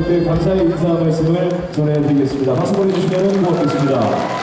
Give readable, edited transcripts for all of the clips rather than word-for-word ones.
여러분께 감사의 인사 말씀을 전해드리겠습니다. 박수 보내주시면 고맙겠습니다.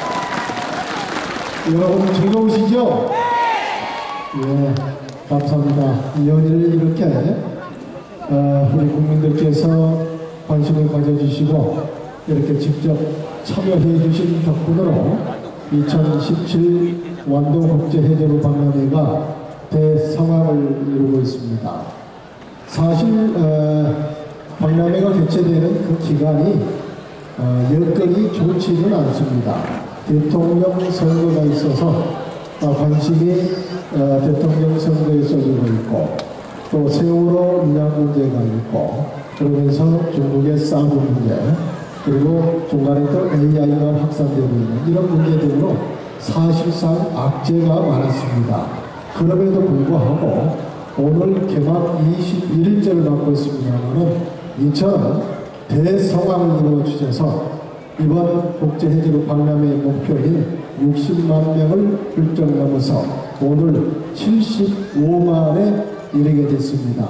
여러분 즐거우시죠? 예, 감사합니다. 이 연일을 이렇게 우리 국민들께서 관심을 가져주시고 이렇게 직접 참여해 주신 덕분으로 2017 완도국제해저로 박람회가 대성황을 이루고 있습니다. 사실 박람회가 개최되는 그 기간이 여건이 좋지는 않습니다. 대통령 선거가 있어서 관심이 대통령 선거에 쏠리고 있고 또 세월호 인양 문제가 있고 그러면서 중국의 사드 문제 그리고 중간에 또 AI가 확산되고 있는 이런 문제들로 사실상 악재가 많았습니다. 그럼에도 불구하고 오늘 개막 21일째를 맞고 있습니다만 이처럼 대성황을 이루어 주셔서 이번 국제해저로 박람회의 목표인 60만 명을 훌쩍 넘어서 오늘 75만에 이르게 됐습니다.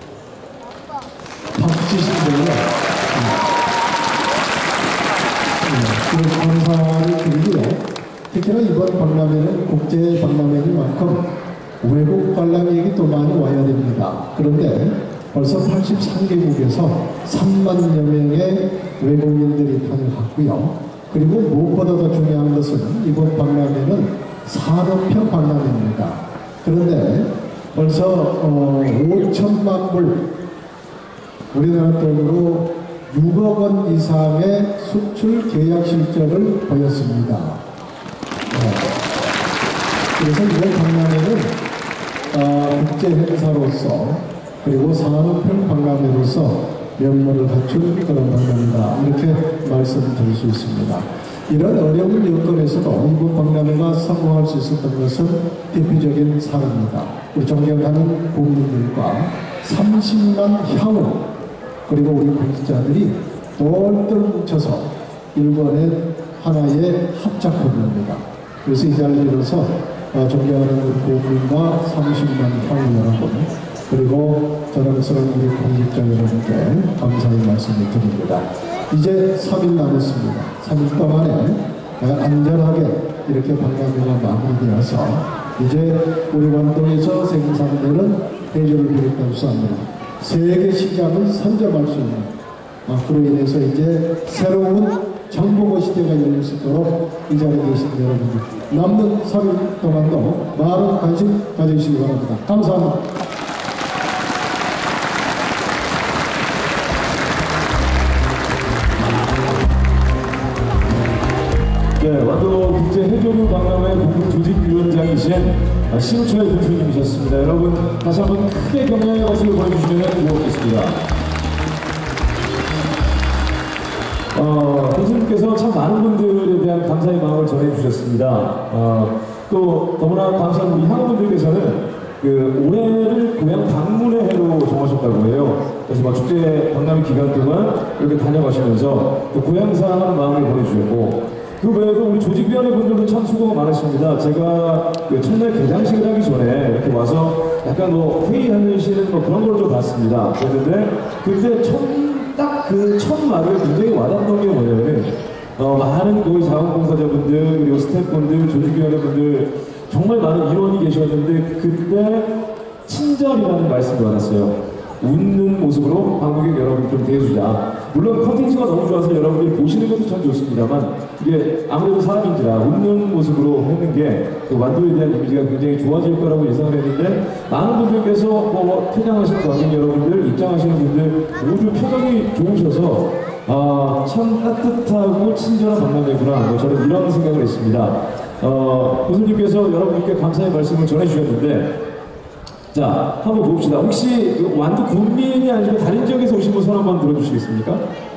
박수 치시는데요. 감사를 드리고요. 특히나 이번 박람회는 국제 박람회인 외국 관람객이 또 많이 와야 됩니다. 그런데 벌써 83개국에서 3만여 명의 외국인들이 참여했고요. 그리고 무엇보다 더 중요한 것은 이번 박람회는 산업형 박람회입니다. 그런데 벌써 5천만 불 우리나라 돈으로 6억 원 이상의 수출 계약 실적을 보였습니다. 그래서 이번 박람회는 국제 행사로서 그리고 산업형 박람회로서 면모를 갖춘 그런 박람회다 이렇게 말씀드릴 수 있습니다. 이런 어려운 여건에서도 이번 박람회가 성공할 수 있었던 것은 대표적인 사례입니다. 우리 존경하는 국민들과 30만 향후 그리고 우리 공직자들이 똘똘 뭉쳐서 일본의 하나의 합작품입니다. 그래서 이 자리를 빌어서 존경하는 우리 국민과 30만 향후 여러분 그리고 자랑스러운 우리 공직자 여러분께 감사의 말씀을 드립니다. 이제 3일 남았습니다. 3일 동안에 안전하게 이렇게 박람회가 마무리되어서 이제 우리 완도에서 생산되는 해저를 비롯한 수산물 세계 시장을 선점할 수 있는 그로 인해서 이제 새로운 정보고 시대가 열릴 수 있도록 이 자리에 계신 여러분들 남는 3일 동안도 많은 관심 가져주시기 바랍니다. 감사합니다. 네, 완도 국제해저로 박람회 공동조직위원장이신 신우철 교수님이셨습니다. 여러분 다시 한번 크게 격려의 박수를 보내주시면 고맙겠습니다. 교수님께서 참 많은 분들에 대한 감사의 마음을 전해주셨습니다. 또 너무나 감사한 우리 향후분들께서는 올해를 고향 방문의 해로 정하셨다고 해요. 그래서 축제 박람회 기간 동안 이렇게 다녀가시면서 또 고향사하는 마음을 보내주셨고 그 외에도 우리 조직위원회 분들도 참 수고가 많으십니다. 제가 첫날 개장식을 하기 전에 이렇게 와서 약간 회의하시는 그런 걸 좀 봤습니다. 그랬는데 그때 딱 그 첫 말을 굉장히 와닿던 게 뭐냐면 많은 거기 자원봉사자분들 그리고 스태프분들 조직위원회분들 정말 많은 인원이 계셨는데 그때 친절이라는 말씀을 받았어요. 웃는 모습으로 관객 여러분 좀 대해주자. 물론 컨텐츠가 너무 좋아서 여러분들이 보시는 것도 참 좋습니다만 이게 아무래도 사람인지라 웃는 모습으로 하는 게 완도에 대한 이미지가 굉장히 좋아질 거라고 예상을 했는데 많은 분들께서 퇴장하시는 관객 여러분들, 입장하시는 분들 모두 표정이 좋으셔서 참 따뜻하고 친절한 박람회구나 저는 이런 생각을 했습니다. 교수님께서 여러분께 감사의 말씀을 전해주셨는데 자, 한번 봅시다. 혹시 완도 군민이 아니고 다른 지역에서 오신 분 손 한번 들어주시겠습니까?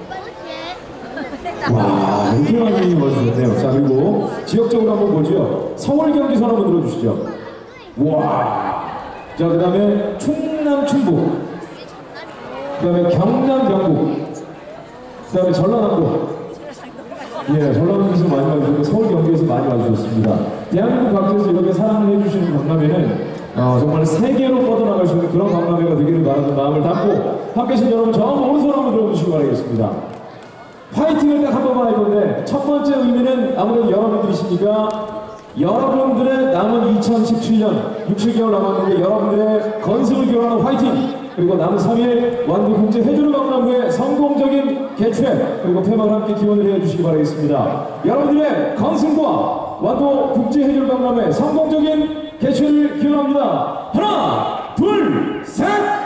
와, 이렇게 많이 와주셨네요. 자, 그리고 지역적으로 한번 보죠. 서울 경기 손 한번 들어주시죠. 와. 자, 그 다음에 충남 충북. 그 다음에 경남 경북. 그 다음에 전라남도. 예, 전라남도에서 많이 와주셨고 서울 경기에서 많이 와주셨습니다. 대한민국 각지에서 이렇게 사랑을 해주시는 박람회는 정말 세계로 뻗어나갈 수 있는 그런 박람회가 되기를 바라는 마음을 담고 함께 계신 여러분 전부 오른손 한번 들어주시기 바라겠습니다. 파이팅을 딱 한 번만 할 건데 첫 번째 의미는 아무래도 여러분들이시니까 여러분들의 남은 2017년 6-7개월 남았는데 여러분들의 건승을 기원하는 화이팅! 그리고 남은 3일 완도국제 해주를 박람회 성공적인 개최 그리고 폐막을 함께 기원을 해주시기 바라겠습니다. 여러분들의 건승과 완도국제 해주를 박람회 성공적인 개최를 기원합니다. 하나, 둘, 셋!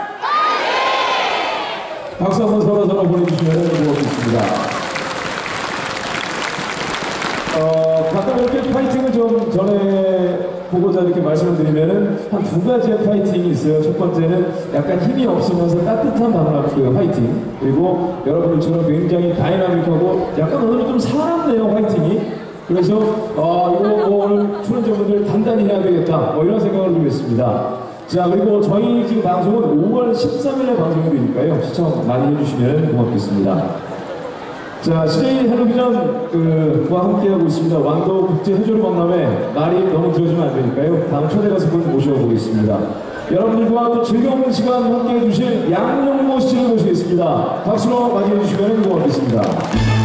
박수 한번 서로 보내주시면 고맙겠습니다. 가끔 이렇게 파이팅을 좀 전해보고자 이렇게 말씀을 드리면은 한 두 가지의 파이팅이 있어요. 첫 번째는 약간 힘이 없으면서 따뜻한 박람회 파이팅. 그리고 여러분들처럼 굉장히 다이나믹하고 약간 오늘은 좀 살았네요, 파이팅이. 그래서, 이거 오늘 출연자분들 단단히 해야 되겠다. 뭐 이런 생각을 좀 했습니다. 자, 그리고 저희 지금 방송은 5월 13일에 방송이 되니까요. 시청 많이 해주시면 고맙겠습니다. 자, CJ 헬로비전과 함께하고 있습니다. 완도 국제 해조류 박람회 말이 너무 길어지면 안 되니까요. 다음 초대 가수분 모셔보겠습니다. 여러분들과 또 즐거운 시간 함께해 주실 양용모 씨를 모시겠습니다. 박수로 맞이해 주시면 고맙겠습니다.